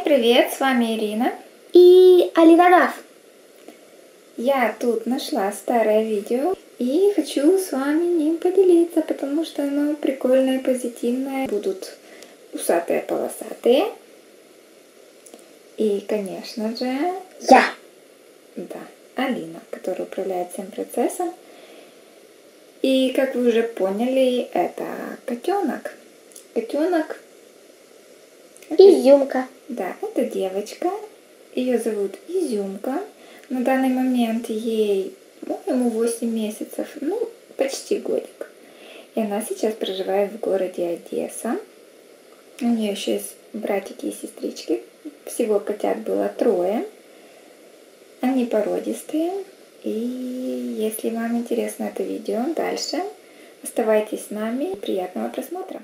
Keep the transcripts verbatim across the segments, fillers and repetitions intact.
привет, с вами Ирина и Алина Даф. Я тут нашла старое видео и хочу с вами ним поделиться, потому что оно прикольное, позитивное. Будут усатые, полосатые. И, конечно же, я. Да, Алина, которая управляет всем процессом. И, как вы уже поняли, это котенок. Котенок. Изюмка. Да, это девочка. Ее зовут Изюмка. На данный момент ей, по-моему, восемь месяцев, ну, почти годик. И она сейчас проживает в городе Одесса. У нее еще есть братики и сестрички. Всего котят было трое. Они породистые. И если вам интересно это видео, дальше оставайтесь с нами. Приятного просмотра.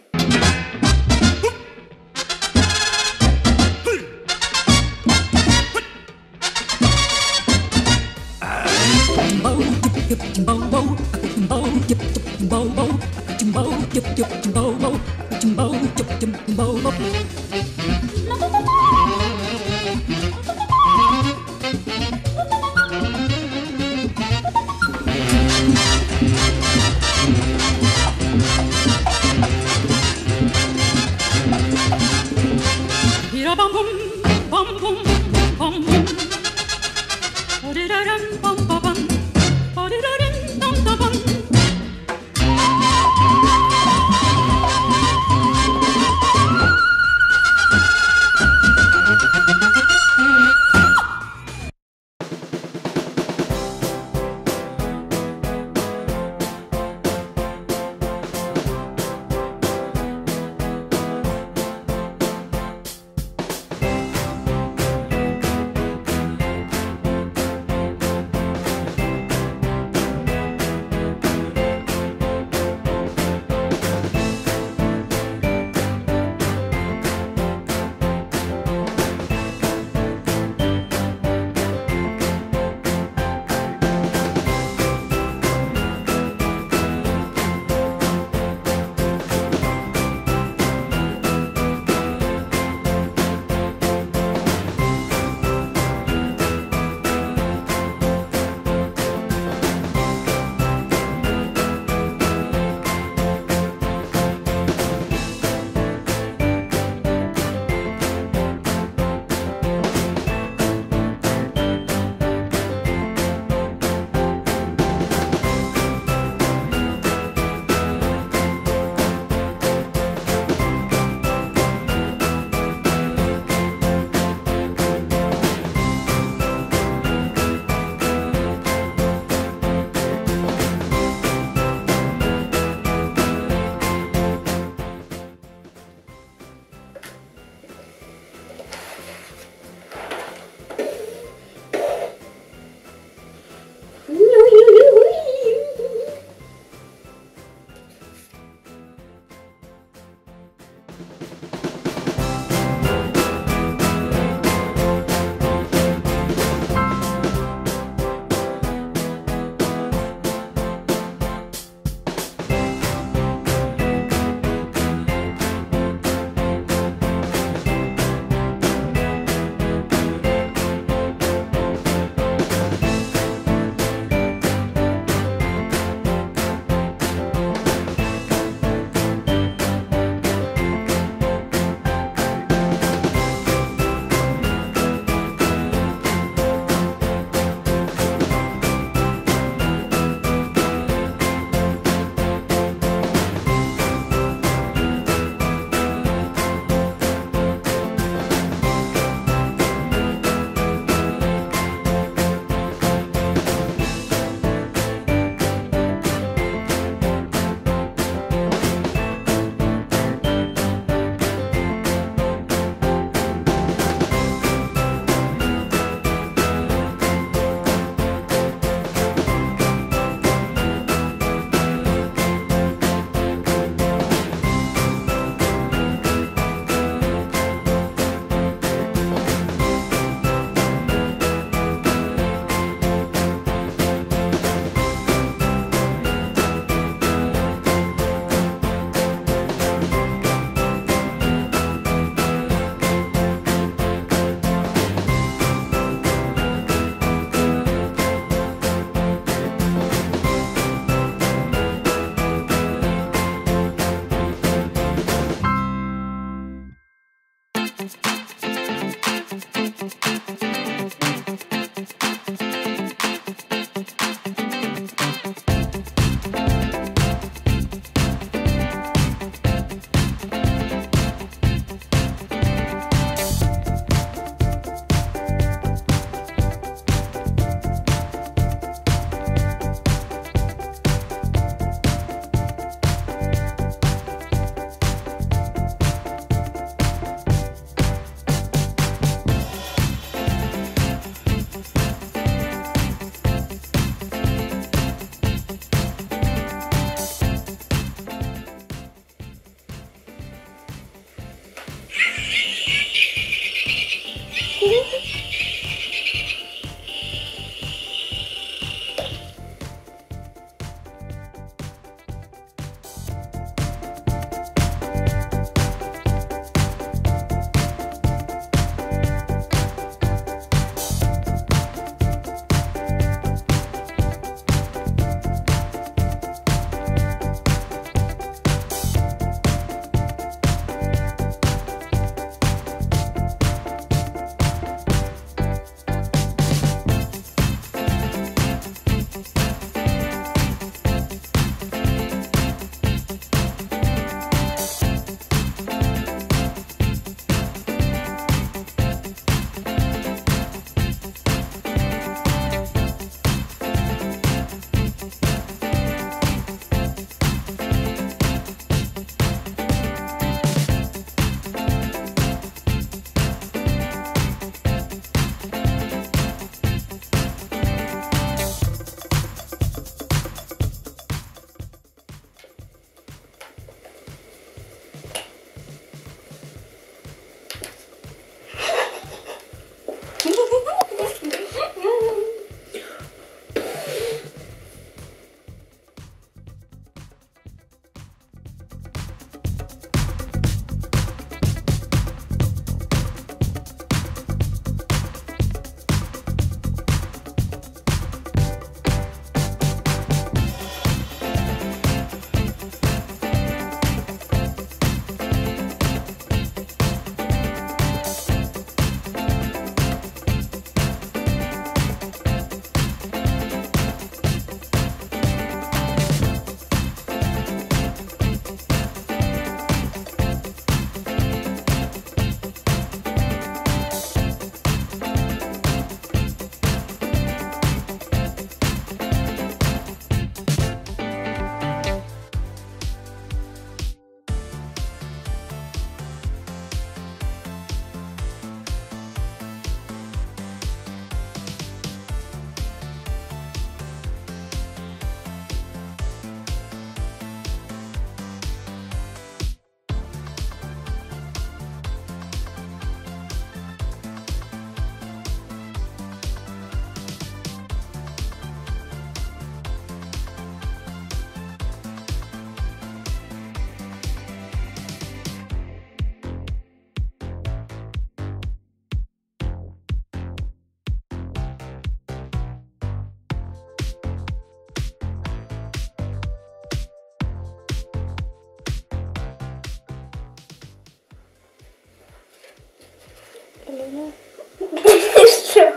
Что?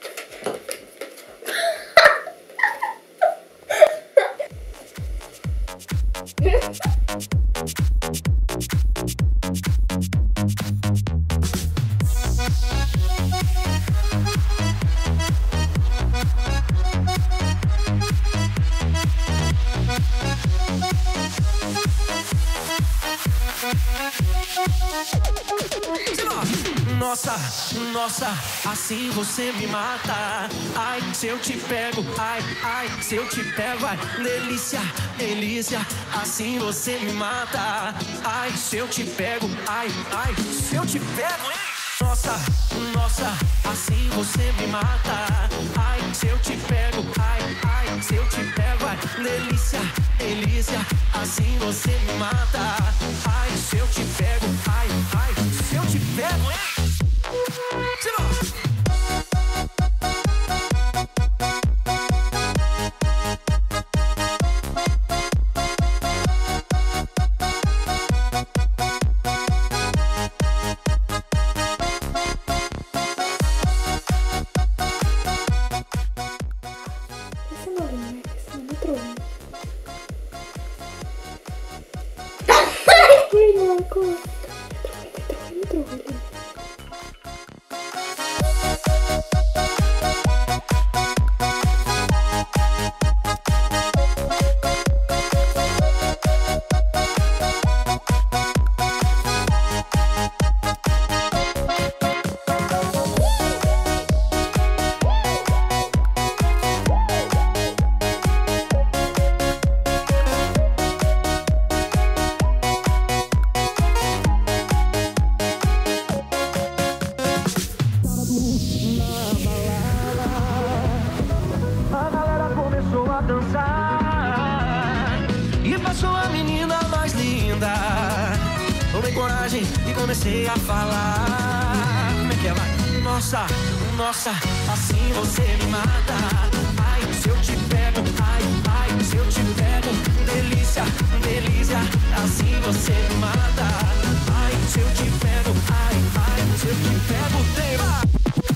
Nossa, nossa, assim você me mata. Ai, se eu te pego, ai, ai, se eu te pego, ai, delícia, delícia, assim você me mata. Ai, se eu te pego, ai, ai, se eu te pego, hein? Nossa, nossa, assim você me mata. Ai, se eu te pego, ai, ai, se eu te pego, ai, delícia, delícia, assim você me mata. Ai, se eu te pego, ai, ai, se eu te pego, hein? Essa não é, essa não é muito ruim. coragem e comecei a falar. Como é que é, vai? Nossa, nossa, assim você me mata. Ai, se eu te pego, ai, ai, se eu te pego. Delícia, delícia, assim você me mata. Ai, se eu te pego, ai, ai, se eu te pego. Tema!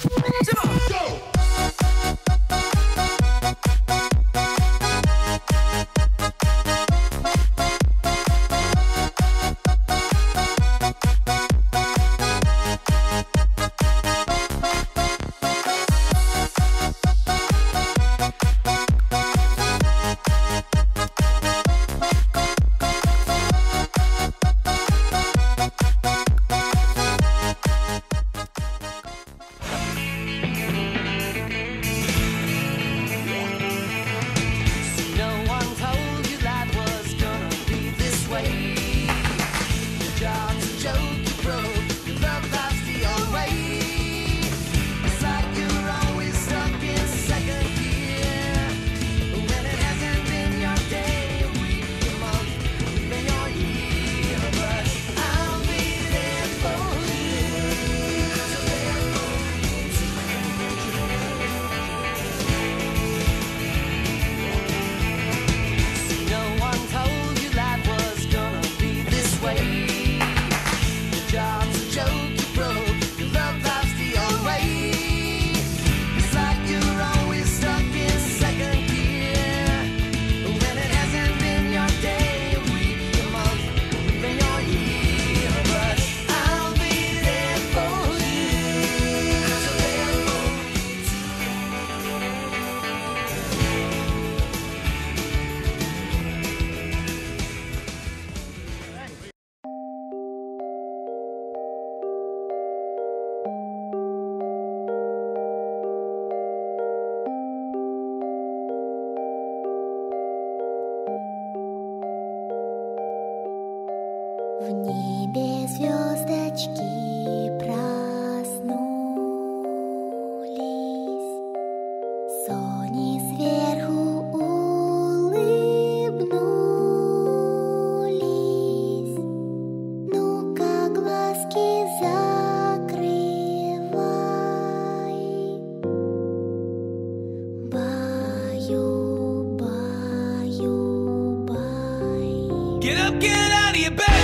В небе звездочки проснулись, Сони сверху улыбнулись. Ну-ка, глазки закрывай. Баю, баю, бай. Get up, get out of your bed.